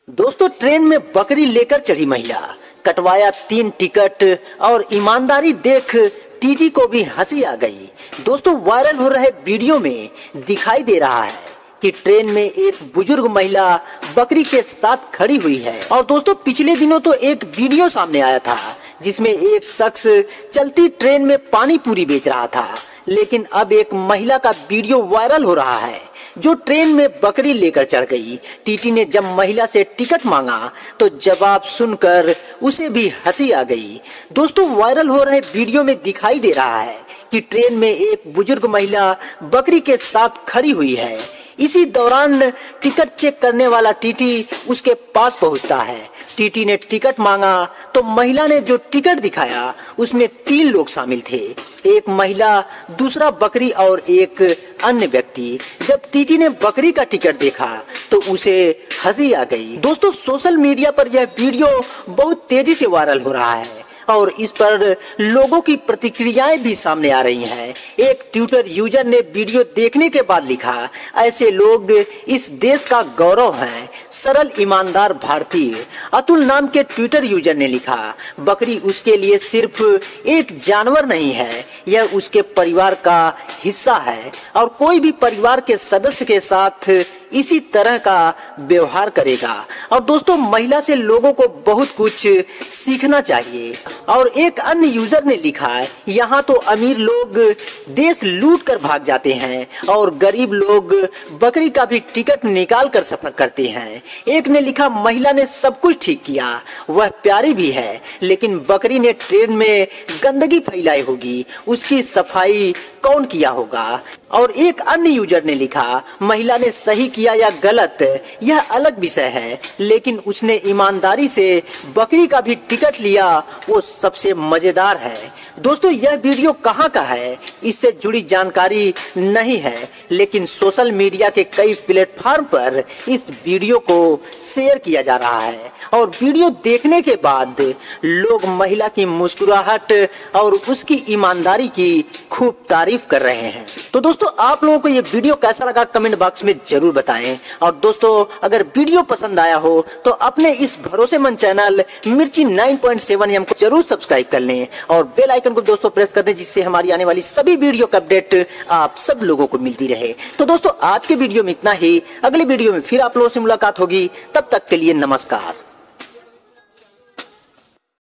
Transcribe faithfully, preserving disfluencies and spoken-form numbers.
दोस्तों, ट्रेन में बकरी लेकर चढ़ी महिला, कटवाया तीन टिकट और ईमानदारी देख टीटी को भी हंसी आ गई। दोस्तों, वायरल हो रहे वीडियो में दिखाई दे रहा है कि ट्रेन में एक बुजुर्ग महिला बकरी के साथ खड़ी हुई है। और दोस्तों, पिछले दिनों तो एक वीडियो सामने आया था जिसमें एक शख्स चलती ट्रेन में पानी पूरी बेच रहा था, लेकिन अब एक महिला का वीडियो वायरल हो रहा है जो ट्रेन में बकरी लेकर चढ़ गई। टीटी ने जब महिला से टिकट मांगा तो जवाब सुनकर उसे भी हंसी आ गई। दोस्तों, वायरल हो रहे वीडियो में दिखाई दे रहा है कि ट्रेन में एक बुजुर्ग महिला बकरी के साथ खड़ी हुई है। इसी दौरान टिकट चेक करने वाला टीटी उसके पास पहुंचता है। टीटी ने टिकट मांगा तो महिला ने जो टिकट दिखाया उसमें तीन लोग शामिल थे, एक महिला, दूसरा बकरी और एक अन्य व्यक्ति। जब टीटी ने बकरी का टिकट देखा तो उसे हंसी आ गई। दोस्तों, सोशल मीडिया पर यह वीडियो बहुत तेजी से वायरल हो रहा है और इस पर लोगों की प्रतिक्रियाएं भी सामने आ रही हैं। एक ट्विटर यूजर ने वीडियो देखने के बाद लिखा, ऐसे लोग इस देश का गौरव हैं, सरल ईमानदार भारतीय। अतुल नाम के ट्विटर यूजर ने लिखा, बकरी उसके लिए सिर्फ एक जानवर नहीं है, यह उसके परिवार का हिस्सा है और कोई भी परिवार के सदस्य के साथ इसी तरह का व्यवहार करेगा। और दोस्तों, महिला से लोगों को बहुत कुछ सीखना चाहिए। और एक अन्य यूजर ने लिखा है, यहाँ तो अमीर लोग देश लूट कर भाग जाते हैं और गरीब लोग बकरी का भी टिकट निकाल कर सफर करते हैं। एक ने लिखा, महिला ने सब कुछ ठीक किया, वह प्यारी भी है, लेकिन बकरी ने ट्रेन में गंदगी फैलाई होगी, उसकी सफाई कौन किया होगा। और एक अन्य यूजर ने लिखा, महिला ने सही किया या गलत यह अलग विषय है, लेकिन उसने ईमानदारी से बकरी का भी टिकट लिया, वो सबसे मजेदार है। दोस्तों, यह वीडियो कहाँ का है इससे जुड़ी जानकारी नहीं है, लेकिन सोशल मीडिया के कई प्लेटफॉर्म पर इस वीडियो को शेयर किया जा रहा है और वीडियो देखने के बाद लोग महिला की मुस्कुराहट और उसकी ईमानदारी की खूब तारीफ कर रहे हैं। तो दोस्तों, आप लोगों को ये वीडियो कैसा लगा कमेंट बॉक्स में जरूर बताएं। और दोस्तों, अगर वीडियो पसंद आया हो तो अपने इस भरोसेमंद चैनल मिर्ची नाइन पॉइंट सेवन एम को जरूर सब्सक्राइब कर लें और बेल आइकन को दोस्तों प्रेस कर दें, जिससे हमारी आने वाली सभी वीडियो का अपडेट आप सब लोगों को मिलती रहे। तो दोस्तों, आज के वीडियो में इतना ही। अगले वीडियो में फिर आप लोगों से मुलाकात होगी, तब तक के लिए नमस्कार।